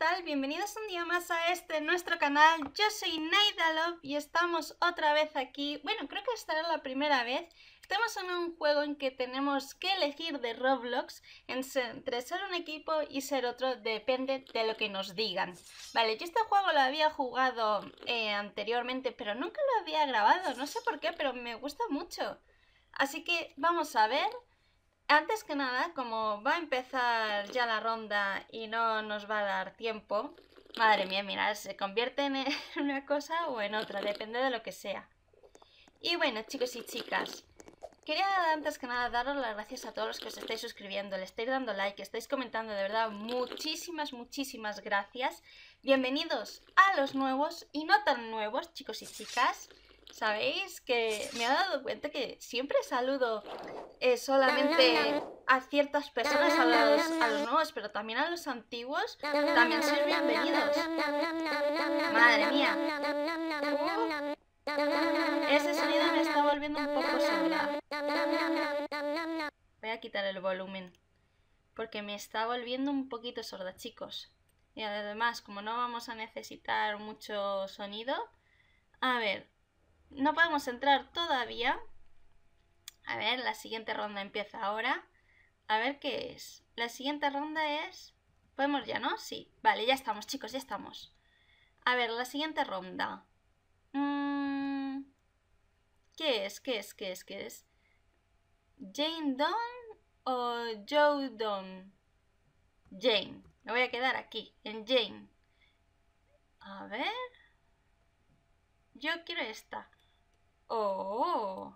tal? Bienvenidos un día más a nuestro canal. Yo soy Naidalove y estamos otra vez aquí. Bueno, creo que esta es la primera vez. Estamos en un juego en que tenemos que elegir de Roblox entre ser un equipo y ser otro, depende de lo que nos digan. Vale, yo este juego lo había jugado anteriormente, pero nunca lo había grabado. No sé por qué, pero me gusta mucho. Así que vamos a ver. Antes que nada, como va a empezar ya la ronda y no nos va a dar tiempo, madre mía, mirad, se convierte en una cosa o en otra, depende de lo que sea. Y bueno, chicos y chicas, quería antes que nada daros las gracias a todos los que os estáis suscribiendo, le estáis dando like, estáis comentando, de verdad, muchísimas gracias. Bienvenidos a los nuevos y no tan nuevos, chicos y chicas. Sabéis que me he dado cuenta que siempre saludo solamente a ciertas personas, a los nuevos, pero también a los antiguos, también sois bienvenidos. Madre mía. Ese sonido me está volviendo un poco sorda. Voy a quitar el volumen, porque me está volviendo un poquito sorda, chicos. Y además, como no vamos a necesitar mucho sonido, a ver, no podemos entrar todavía. A ver, la siguiente ronda empieza ahora. A ver qué es. La siguiente ronda es... ¿Podemos ya, no? Sí. Vale, ya estamos, chicos, ya estamos. A ver, la siguiente ronda. ¿Qué es? ¿Qué es? ¿Qué es? ¿Qué es? ¿Jane Dawn o Joe Dawn? Jane. Me voy a quedar aquí, en Jane. A ver... Yo quiero esta. Oh...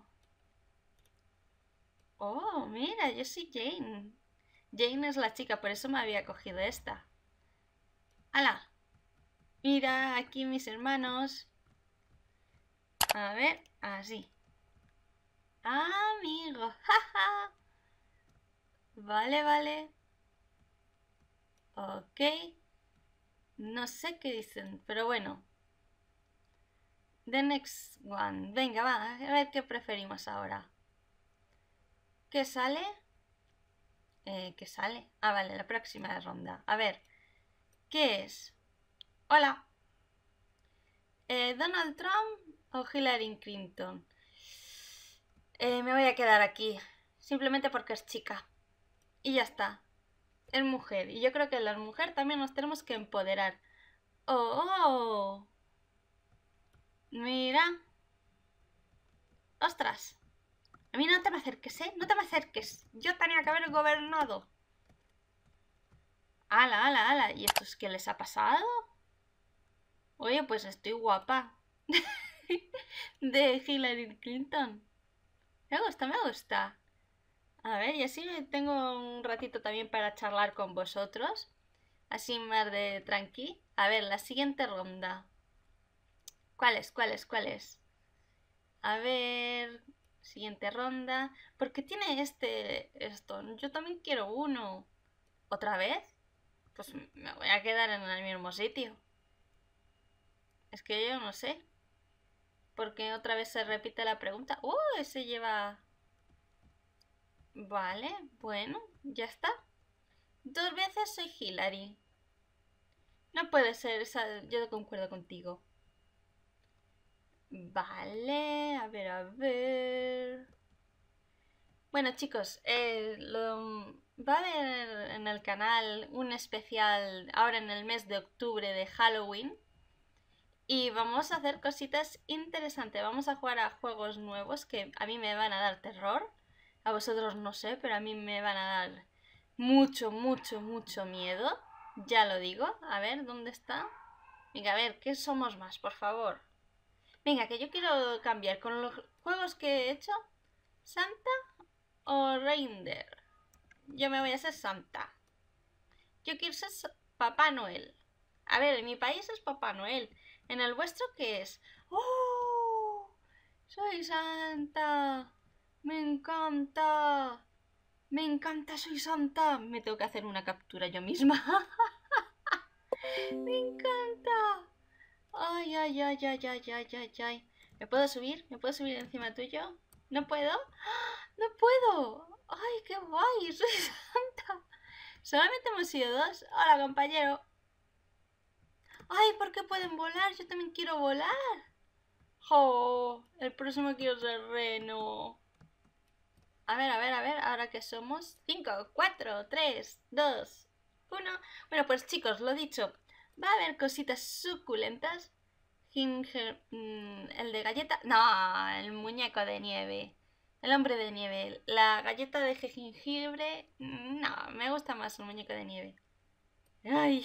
Oh, mira, yo soy Jane. Jane es la chica, por eso me había cogido esta. ¡Hala! Mira, aquí mis hermanos. A ver, así. Amigo, jaja. Vale, vale. Ok. No sé qué dicen, pero bueno. The next one. Venga, va, a ver qué preferimos ahora. ¿Qué sale? ¿Qué sale? Ah, vale, la próxima ronda. A ver, ¿qué es? Hola. ¿Donald Trump o Hillary Clinton? Me voy a quedar aquí, simplemente porque es chica. Y ya está. Es mujer. Y yo creo que las mujeres también nos tenemos que empoderar. ¡Oh! Mira. ¡Ostras! A mí no te me acerques, ¿eh? No te me acerques. Yo tenía que haber gobernado. ¡Hala, hala, hala! ¿Y esto es qué les ha pasado? Oye, pues estoy guapa. De Hillary Clinton. Me gusta, me gusta. A ver, y así tengo un ratito también para charlar con vosotros. Así más de tranqui. A ver, la siguiente ronda. ¿Cuál es? ¿Cuál es? ¿Cuál es? A ver... Siguiente ronda. ¿Por qué tiene esto? Yo también quiero uno. ¿Otra vez? Pues me voy a quedar en el mismo sitio. Es que yo no sé. ¿Por qué otra vez se repite la pregunta? ¡Oh! Ese lleva... Vale, bueno, ya está. 2 veces soy Hillary. No puede ser, yo concuerdo contigo. Vale, a ver, a ver... Bueno, chicos, va a haber en el canal un especial ahora en el mes de octubre de Halloween. Y vamos a hacer cositas interesantes. Vamos a jugar a juegos nuevos que a mí me van a dar terror. A vosotros no sé, pero a mí me van a dar mucho miedo. Ya lo digo. A ver, ¿dónde está? Venga, a ver, ¿qué somos más, por favor? Venga, que yo quiero cambiar con los juegos que he hecho. ¿Santa o Reindeer? Yo me voy a ser Santa. Yo quiero ser Papá Noel. A ver, en mi país es Papá Noel. ¿En el vuestro qué es? ¡Oh! ¡Soy Santa! ¡Me encanta! ¡Me encanta, soy Santa! Me tengo que hacer una captura yo misma. ¡Me encanta! ¡Ay, ay, ay, ay, ay, ay, ay, ay! ¿Me puedo subir? ¿Me puedo subir encima tuyo? ¿No puedo? ¡Ah! ¡No puedo! ¡Ay, qué guay! ¡Soy Santa! Solamente hemos sido 2. Hola, compañero. ¡Ay! ¿Por qué pueden volar? Yo también quiero volar. ¡Oh! El próximo quiero ser reno. A ver, ahora que somos 5, 4, 3, 2, 1. Bueno, pues chicos, lo dicho, va a haber cositas suculentas. El de galleta. No, el muñeco de nieve. El hombre de nieve. La galleta de jengibre. No, me gusta más el muñeco de nieve. Ay,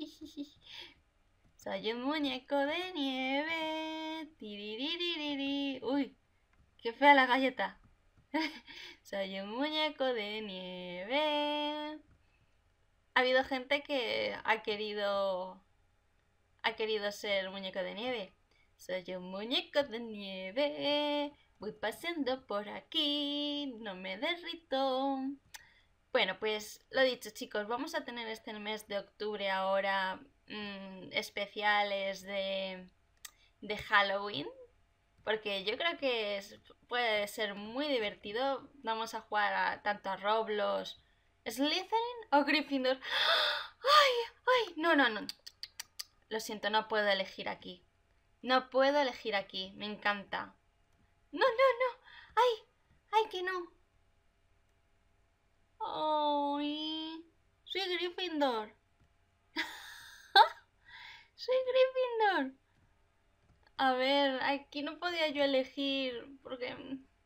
soy un muñeco de nieve. Tiriririri. Uy, qué fea la galleta. Soy un muñeco de nieve. Ha habido gente que ha querido ser muñeco de nieve. Soy un muñeco de nieve. Voy paseando por aquí. No me derrito. Bueno, pues lo dicho, chicos, vamos a tener este mes de octubre ahora especiales de Halloween. Porque yo creo que puede ser muy divertido. Vamos a jugar tanto a Roblox, Slytherin o Gryffindor. ¡Ay! ¡Ay! No, no, no. Lo siento, no puedo elegir aquí. No puedo elegir aquí. Me encanta. No, no, no. ¡Ay! ¡Ay, que no! ¡Ay! Soy Gryffindor. Soy Gryffindor. A ver, aquí no podía yo elegir porque...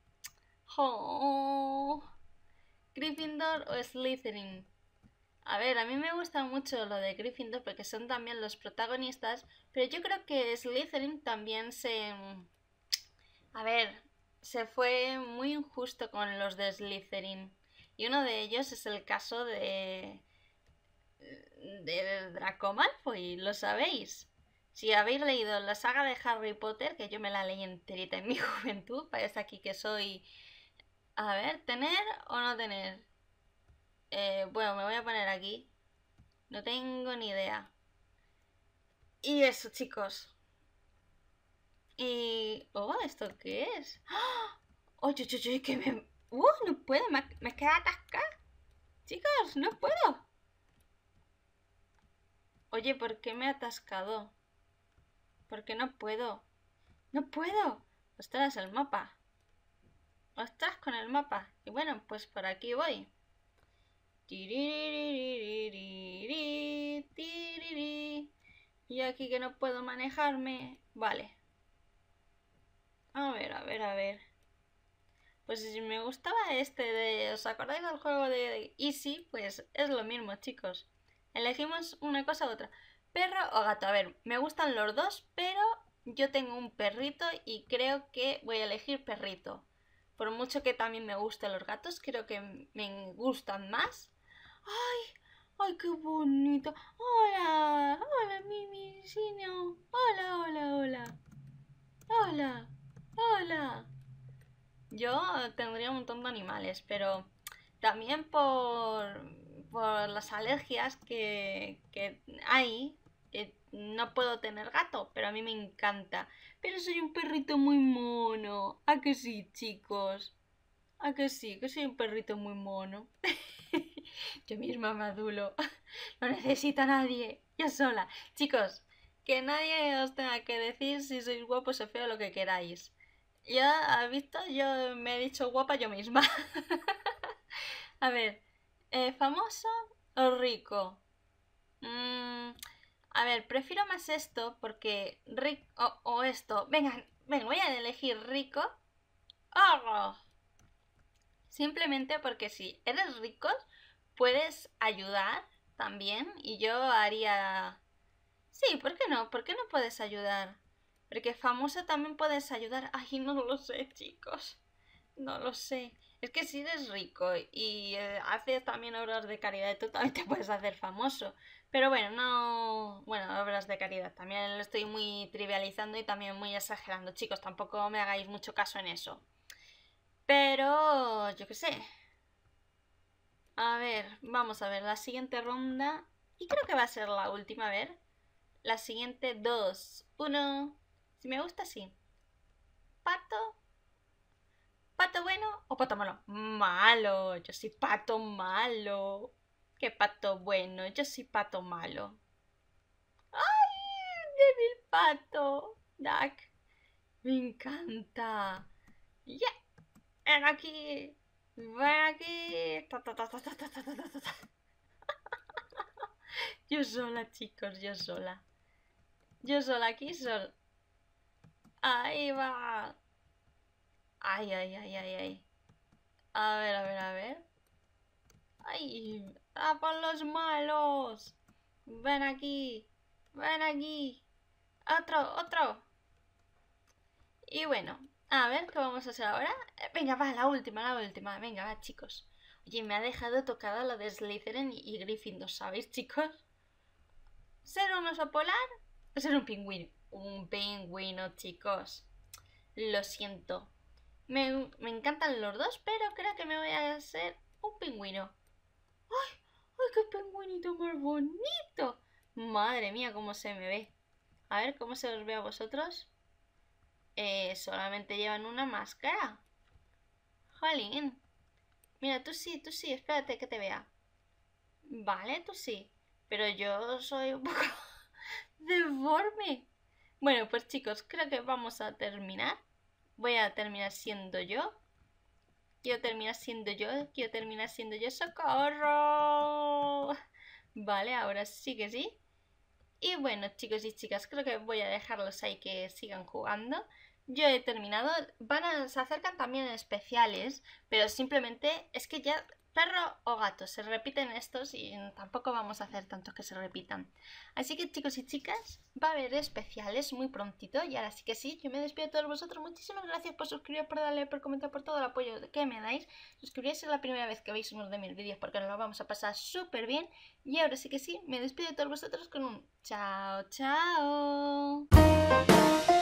Oh. Gryffindor o Slytherin. A ver, a mí me gusta mucho lo de Gryffindor porque son también los protagonistas, pero yo creo que Slytherin también se... A ver, se fue muy injusto con los de Slytherin. Y uno de ellos es el caso de Draco Malfoy, lo sabéis. Si habéis leído la saga de Harry Potter, que yo me la leí enterita en mi juventud, parece aquí que soy... A ver, ¿tener o no tener? Bueno, me voy a poner aquí. No tengo ni idea. Y eso, chicos. Y... Oh, ¿esto qué es? ¡Ah! Oye, oye, oye, que me... no puedo, me queda atascada. Chicos, no puedo. Oye, ¿por qué me he atascado? ¿Por qué no puedo? ¡No puedo! Ostras, el mapa. Ostras, con el mapa. Y bueno, pues por aquí voy. Y aquí que no puedo manejarme. Vale. A ver, a ver, a ver. Pues si me gustaba este de... ¿Os acordáis del juego de Easy? Pues es lo mismo, chicos. Elegimos una cosa u otra. Perro o gato. A ver, me gustan los dos, pero yo tengo un perrito y creo que voy a elegir perrito. Por mucho que también me gusten los gatos, creo que me gustan más. ¡Ay! ¡Ay, qué bonito! ¡Hola! ¡Hola, Mimi! Sino. ¡Hola, hola, hola! ¡Hola! ¡Hola! Yo tendría un montón de animales, pero también por las alergias que hay, que no puedo tener gato, pero a mí me encanta. Pero soy un perrito muy mono. ¿A que sí, chicos? ¿A que sí? Que soy un perrito muy mono. Yo misma me adulo. No necesito a nadie. Yo sola. Chicos, que nadie os tenga que decir si sois guapos o feos lo que queráis. Ya, ¿has visto? Yo me he dicho guapa yo misma. A ver, ¿famoso o rico? Mm, a ver, prefiero más esto porque rico o esto. Venga, venga, voy a elegir rico. ¡Oh! Simplemente porque si eres rico, puedes ayudar también. Y yo haría... Sí, ¿por qué no? ¿Por qué no puedes ayudar? Porque famoso también puedes ayudar. Ay, no lo sé, chicos. No lo sé. Es que si eres rico y haces también obras de caridad, tú también te puedes hacer famoso. Pero bueno, no... Bueno, obras de caridad. También lo estoy muy trivializando y también muy exagerando. Chicos, tampoco me hagáis mucho caso en eso. Pero... Yo qué sé. A ver, vamos a ver la siguiente ronda. Y creo que va a ser la última, a ver. La siguiente, 2, 1. Si me gusta, sí. Pato. ¿Pato bueno o pato malo? Malo. Yo soy pato malo. ¿Qué pato bueno? Yo soy pato malo. ¡Ay! mi pato! Duck. Me encanta. ¡Ya! ¡Ven aquí! ¡Ven aquí! Ta, ta, ta, ta, ta, ta, ta, ta, ta, ta. Yo sola, chicos, yo sola. Yo sola aquí, sola. Ahí va. Ay, ay, ay, ay, ay. A ver, a ver, a ver. ¡Ay! ¡Ah, por los malos! Ven aquí. Ven aquí. Otro, otro. Y bueno, a ver qué vamos a hacer ahora. Venga, va, la última, la última. Venga, va, chicos. Oye, me ha dejado tocada lo de Slytherin y Gryffindor, ¿sabéis, chicos? ¿Ser un oso polar o ser un pingüino? Un pingüino, chicos. Lo siento. Me encantan los dos, pero creo que me voy a hacer un pingüino. ¡Ay! ¡Ay, qué pingüinito más bonito! Madre mía, cómo se me ve. A ver, ¿cómo se os ve a vosotros? Solamente llevan una máscara. Jolín. Mira, tú sí, espérate que te vea. Vale, tú sí. Pero yo soy un poco deforme. Bueno, pues chicos, creo que vamos a terminar. Voy a terminar siendo yo. Quiero terminar siendo yo. Quiero terminar siendo yo. ¡Socorro! Vale, ahora sí que sí. Y bueno, chicos y chicas, creo que voy a dejarlos ahí que sigan jugando. Yo he terminado. Se acercan también especiales, pero simplemente es que ya perro o gato se repiten estos y tampoco vamos a hacer tantos que se repitan. Así que chicos y chicas, va a haber especiales muy prontito y ahora sí que sí, yo me despido de todos vosotros. Muchísimas gracias por suscribiros, por darle, por comentar, por todo el apoyo que me dais. Suscribiros si es la primera vez que veis uno de mis vídeos porque nos lo vamos a pasar súper bien. Y ahora sí que sí, me despido de todos vosotros con un chao, chao.